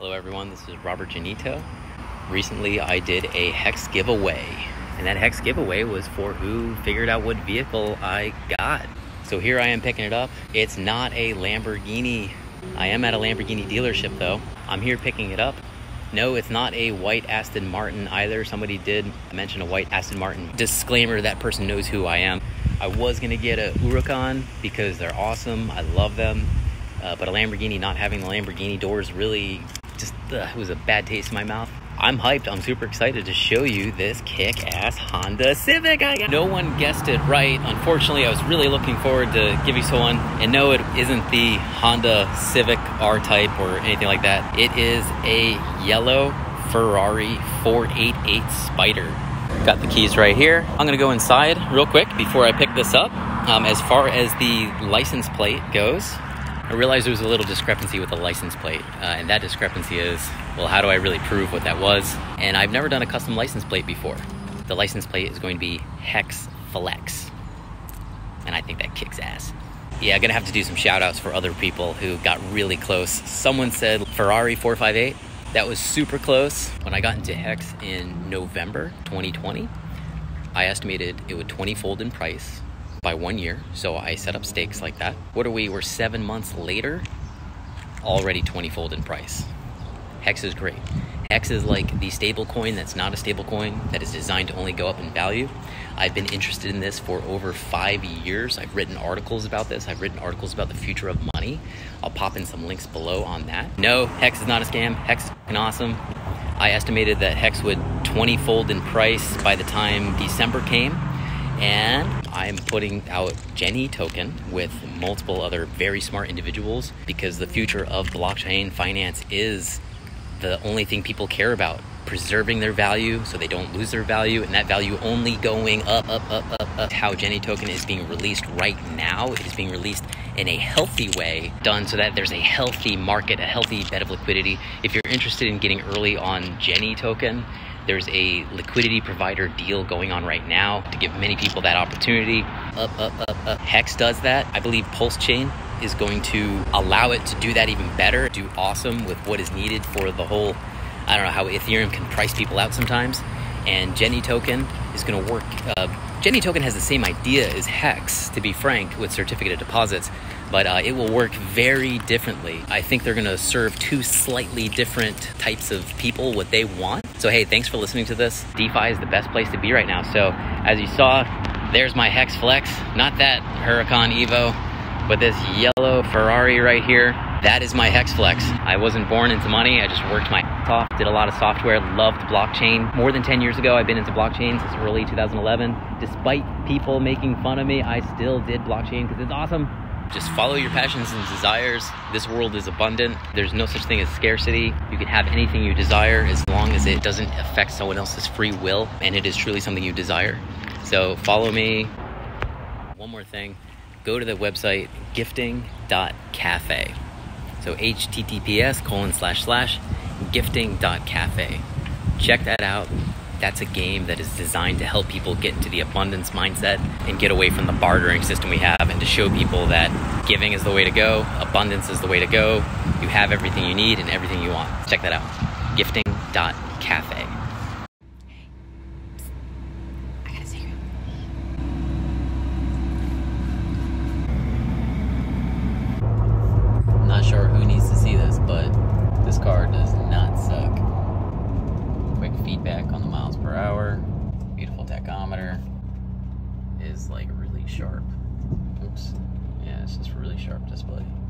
Hello everyone, this is Robert Janito. Recently I did a Hex giveaway, and that Hex giveaway was for who figured out what vehicle I got. So here I am picking it up. It's not a Lamborghini. I am at a Lamborghini dealership though. I'm here picking it up. No, it's not a white Aston Martin either. Somebody did mention a white Aston Martin. Disclaimer, that person knows who I am. I was gonna get a Huracan because they're awesome. I love them. But a Lamborghini, not having the Lamborghini doors really just, it was a bad taste in my mouth. I'm hyped. I'm super excited to show you this kick-ass Honda Civic I got. No one guessed it right. Unfortunately, I was really looking forward to giving someone, and no, it isn't the Honda Civic R-Type or anything like that. It is a yellow Ferrari 488 Spider. Got the keys right here. I'm gonna go inside real quick before I pick this up. As far as the license plate goes, I realized there was a little discrepancy with the license plate, and that discrepancy is, well, how do I really prove what that was? And I've never done a custom license plate before. The license plate is going to be Hex Flex, and I think that kicks ass. Yeah, I'm gonna have to do some shout outs for other people who got really close. Someone said Ferrari 458. That was super close. When I got into Hex in November 2020, I estimated it would 20-fold in price by 1 year, so I set up stakes like that. What are we? We're 7 months later, already 20-fold in price. Hex is great. Hex is like the stable coin that's not a stable coin, that is designed to only go up in value. I've been interested in this for over 5 years. I've written articles about this. I've written articles about the future of money. I'll pop in some links below on that. No, Hex is not a scam. Hex is fucking awesome. I estimated that Hex would 20-fold in price by the time December came. And I'm putting out Jenny token with multiple other very smart individuals because the future of blockchain finance is the only thing people care about. Preserving their value so they don't lose their value, and that value only going up. How Jenny token is being released right now, it is being released in a healthy way, done so that there's a healthy market, a healthy bed of liquidity. If you're interested in getting early on Jenny token, there's a liquidity provider deal going on right now to give many people that opportunity. Hex does that. I believe Pulse Chain is going to allow it to do that even better, do awesome with what is needed for the whole, I don't know how Ethereum can price people out sometimes. And Jenny token is going to work. Jenny token has the same idea as Hex, to be frank, with certificate of deposits, but it will work very differently. I think they're going to serve two slightly different types of people what they want. So hey, thanks for listening to this. DeFi is the best place to be right now. So as you saw, there's my Hex Flex, not that Huracan Evo, but this yellow Ferrari right here. That is my Hex Flex. I wasn't born into money. I just worked my ass off, did a lot of software, loved blockchain. More than 10 years ago, I've been into blockchain since early 2011. Despite people making fun of me, I still did blockchain because it's awesome. Just follow your passions and desires. This world is abundant. There's no such thing as scarcity. You can have anything you desire as long as it doesn't affect someone else's free will and it is truly something you desire. So follow me. One more thing, go to the website gifting.cafe. So https://gifting.cafe. Check that out. That's a game that is designed to help people get into the abundance mindset and get away from the bartering system we have, and to show people that giving is the way to go, abundance is the way to go. You have everything you need and everything you want. Check that out. Gifting.cafe. I got a secret. I'm not sure who needs to see this, but this car does not suck. Quick feedback on the miles per hour. Beautiful tachometer. Is like really sharp. Oops. Yeah, it's just really sharp display.